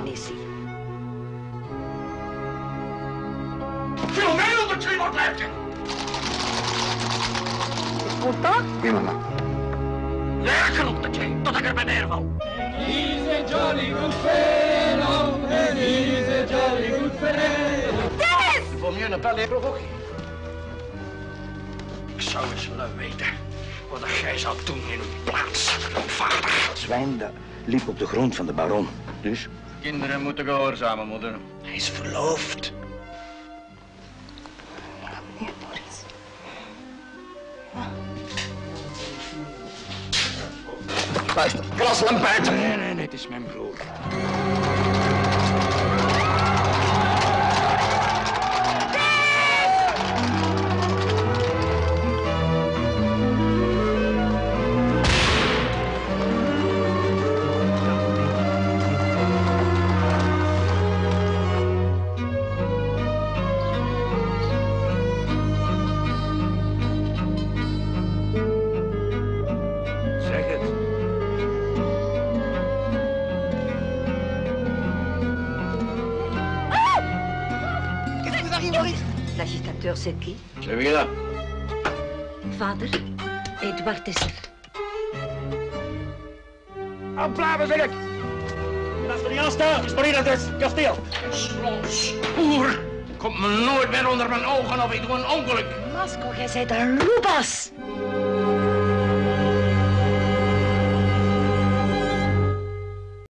commissie. Veel mij onder 200 blijft. Pourtant? Oui, mama. Werken op de chain, tot ik er bij neerval. He's a jolly good fellow, and he's a jolly good fellow. Dennis! Voor mij een belle provocatie. Ik zou eens willen weten wat jij zou doen in uw plaats, vader. Het zwijn dat liep op de grond van de baron. Dus? Kinderen moeten gehoorzamen, moeder. Hij is verloofd. Meneer Boris. Luister, kraslampuiter. Nee, het is mijn broer. L'agitateur, c'est qui? C'est wie là? Vader, Edward is er. Afblaven, zeg ik! En als er niet aanstaat, is voor hier het kasteel. Spoor! Komt me nooit meer onder mijn ogen of ik doe een ongeluk. Masco, jij bent een loebas.